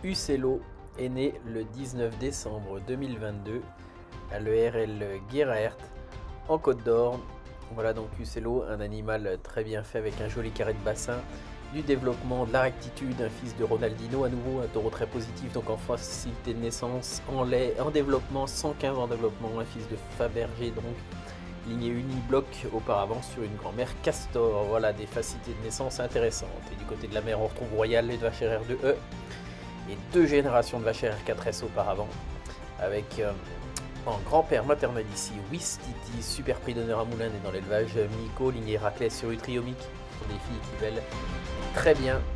Uccello est né le 19 décembre 2022 à l'ERL Guéraert en Côte d'Or. Voilà donc Uccello, un animal très bien fait avec un joli carré de bassin, du développement, de la rectitude, un fils de Ronaldinho à nouveau, un taureau très positif, donc en facilité de naissance, en lait, en développement, 115 en développement, un fils de Fabergé donc, lignée unibloc auparavant sur une grand-mère castor. Voilà des facilités de naissance intéressantes. Et du côté de la mère on retrouve Royal et de vache R2E et 2 générations de vache R4S auparavant, avec en grand-père maternel ici Wistiti, super prix d'honneur à Moulins et dans l'élevage Miko, lignée Raclès sur Utriomique, ce sont des filles qui bellent très bien.